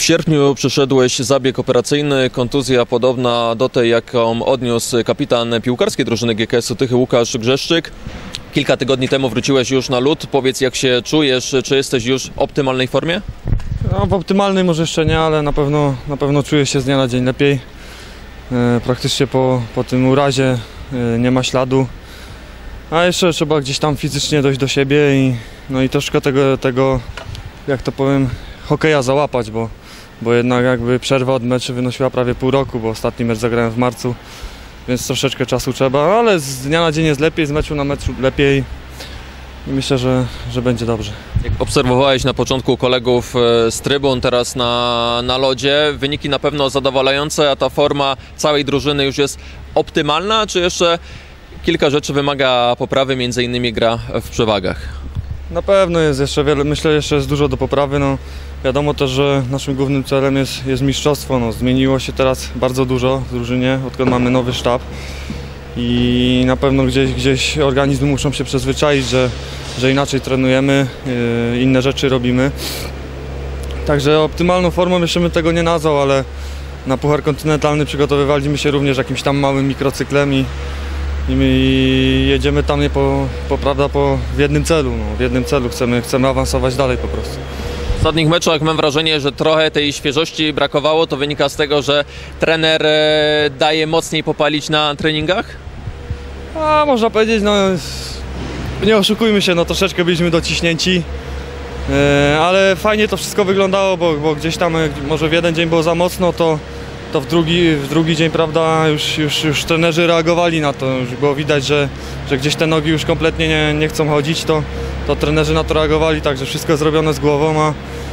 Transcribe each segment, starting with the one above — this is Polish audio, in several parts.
sierpniu przeszedłeś zabieg operacyjny, kontuzja podobna do tej, jaką odniósł kapitan piłkarskiej drużyny GKS-u Tychy Łukasz Grzeszczyk. Kilka tygodni temu wróciłeś już na lód. Powiedz, jak się czujesz, czy jesteś już w optymalnej formie? No, w optymalnej może jeszcze nie, ale na pewno czuję się z dnia na dzień lepiej. Praktycznie po tym urazie nie ma śladu. A jeszcze trzeba gdzieś tam fizycznie dojść do siebie i troszkę tego, jak to powiem, hokeja załapać, bo jednak jakby przerwa od meczu wynosiła prawie pół roku, bo ostatni mecz zagrałem w marcu, więc troszeczkę czasu trzeba, ale z dnia na dzień jest lepiej, z meczu na mecz lepiej i myślę, że będzie dobrze. Jak obserwowałeś na początku kolegów z trybun, teraz na lodzie, wyniki na pewno zadowalające, a ta forma całej drużyny już jest optymalna, czy jeszcze kilka rzeczy wymaga poprawy, między innymi gra w przewagach? Na pewno jest jeszcze wiele, myślę, jeszcze jest dużo do poprawy. No, wiadomo też, że naszym głównym celem jest mistrzostwo. No, zmieniło się teraz bardzo dużo w drużynie, odkąd mamy nowy sztab i na pewno gdzieś organizmy muszą się przyzwyczaić, że inaczej trenujemy, inne rzeczy robimy. Także optymalną formą jeszcze bym tego nie nazwał, ale na Puchar Kontynentalny przygotowywaliśmy się również jakimś tam małym mikrocyklem i jedziemy tam w jednym celu, w jednym celu chcemy awansować dalej po prostu. W ostatnich meczach mam wrażenie, że trochę tej świeżości brakowało. To wynika z tego, że trener daje mocniej popalić na treningach? A można powiedzieć, no nie oszukujmy się, no troszeczkę byliśmy dociśnięci, ale fajnie to wszystko wyglądało, bo gdzieś tam może w jeden dzień było za mocno, to w drugi dzień, prawda, już trenerzy reagowali na to, już było widać, że gdzieś te nogi już kompletnie nie chcą chodzić, to trenerzy na to reagowali, także wszystko jest zrobione z głową,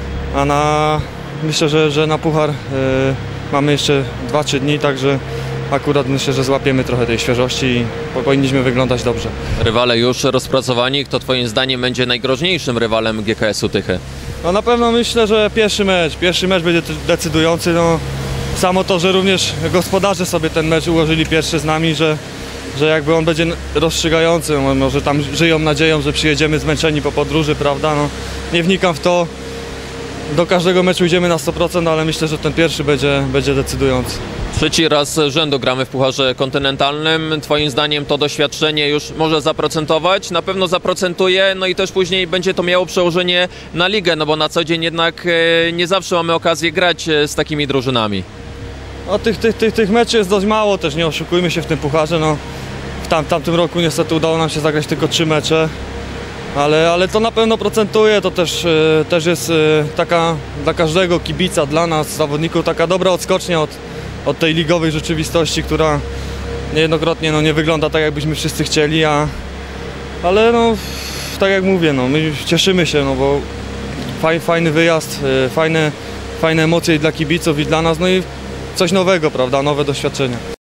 myślę, że na puchar mamy jeszcze 2-3 dni, także akurat myślę, że złapiemy trochę tej świeżości i powinniśmy wyglądać dobrze. Rywale już rozpracowani, kto twoim zdaniem będzie najgroźniejszym rywalem GKS-u Tychy? No na pewno myślę, że pierwszy mecz będzie decydujący. No. Samo to, że również gospodarze sobie ten mecz ułożyli pierwszy z nami, że jakby on będzie rozstrzygający, może tam żyją nadzieją, że przyjedziemy zmęczeni po podróży, prawda, no, nie wnikam w to, do każdego meczu idziemy na 100%, ale myślę, że ten pierwszy będzie decydujący. Trzeci raz z rzędu gramy w Pucharze Kontynentalnym. Twoim zdaniem to doświadczenie już może zaprocentować? Na pewno zaprocentuje, no i też później będzie to miało przełożenie na ligę, no bo na co dzień jednak nie zawsze mamy okazję grać z takimi drużynami. No, tych meczy jest dość mało też, nie oszukujmy się w tym pucharze. No, w tamtym roku niestety udało nam się zagrać tylko 3 mecze, ale to na pewno procentuje, to też jest taka dla każdego kibica, dla nas, zawodników, taka dobra odskocznia od tej ligowej rzeczywistości, która niejednokrotnie nie wygląda tak, jakbyśmy wszyscy chcieli, ale no, tak jak mówię, no, my cieszymy się, no, bo fajny wyjazd, fajne emocje i dla kibiców i dla nas, no i coś nowego, prawda, nowe doświadczenia.